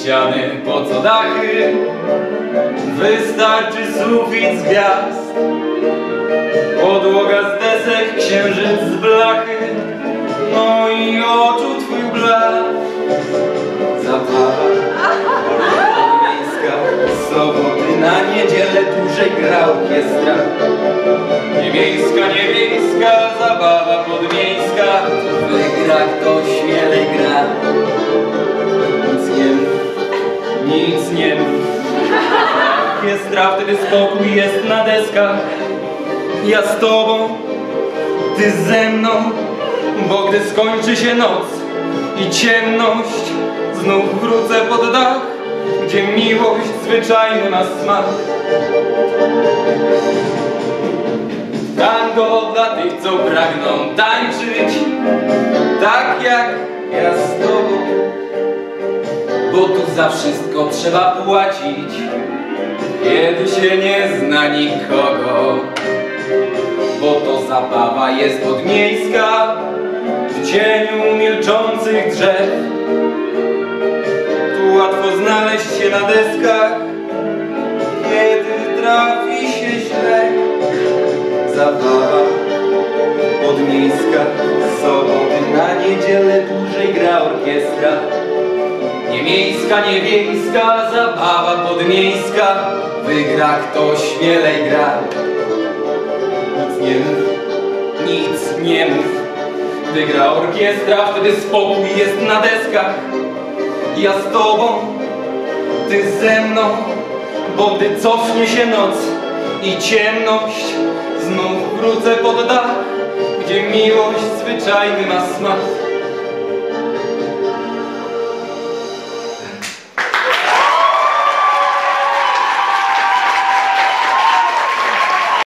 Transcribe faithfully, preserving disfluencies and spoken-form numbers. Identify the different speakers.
Speaker 1: ściany, po co dachy? Wystarczy sufit z gwiazd, podłoga z desek, księżyc z blachy, no i oczu twój blask. Zabawa miejska, soboty na niedzielę dłużej gra orkiestra. Niemiejska, niemiejska, zabawa podmiejska, wygra kto śmielej gra. Nic nie mów, nic nie mów. Orkiestra, wtedy spokój jest na deskach. Ja z tobą, ty ze mną, bo gdy skończy się noc i ciemność, znów wrócę pod dach, gdzie miłość zwyczajny ma smak. Tango dla tych, co pragną tańczyć tak jak ja z tobą, bo tu za wszystko trzeba płacić, kiedy się nie zna nikogo. Bo to zabawa jest podmiejska, w cieniu milczących drzew. Tu łatwo znaleźć się na deskach, kiedy trafi się źle. Zabawa podmiejska, soboty na niedzielę dłużej gra orkiestra. Niemiejska, niewiejska, zabawa podmiejska, wygra kto śmielej gra. Nic nie mów, nic nie mów, wygra orkiestra, wtedy spokój jest na deskach. Ja z tobą, ty ze mną, bo gdy cofnie się noc i ciemność, znów wrócę pod dach, gdzie miłość zwyczajny ma smak.